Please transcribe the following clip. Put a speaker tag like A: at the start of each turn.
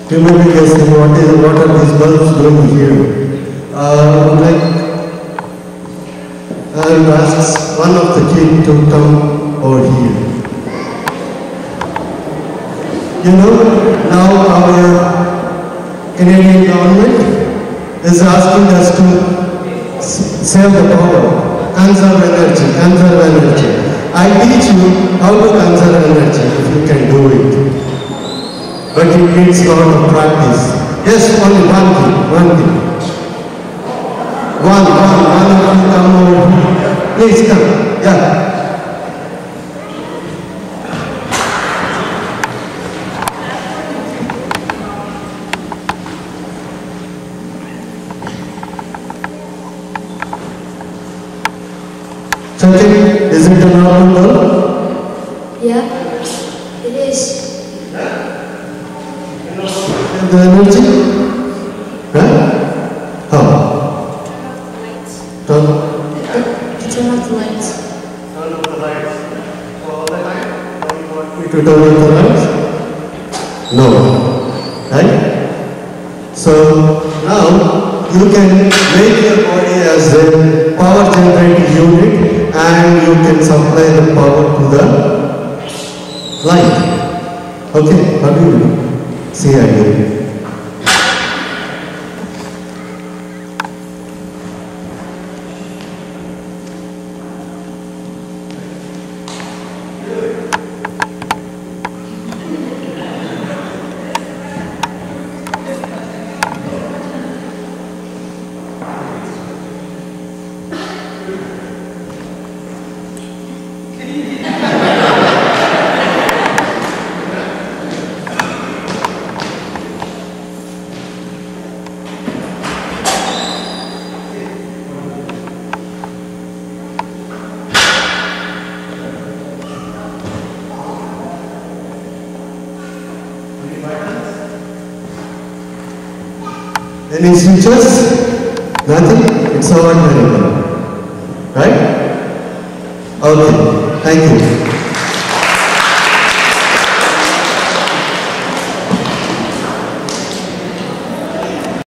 A: You may be guessing what are these bulbs doing here? I will ask one of the kids to come over here. You know, now our Canadian government is asking us to save the power, conserve energy, conserve energy. I teach you how to conserve energy if you can do it. But it needs a lot of practice. Yes, only one thing. One of you come over here. Please come. Yeah. Something, is it a normal bulb?
B: Yeah, it is.
A: The energy? Huh? How? Turn
B: off the lights.
A: Turn off the lights. All the time? Or you want me to turn off the lights? No. Right? So now you can make your body as a power generating unit and you can supply the power to the light. Okay, how do you do? See, I do. Any switches? Nothing? It's all very well. Right? Okay. Thank you.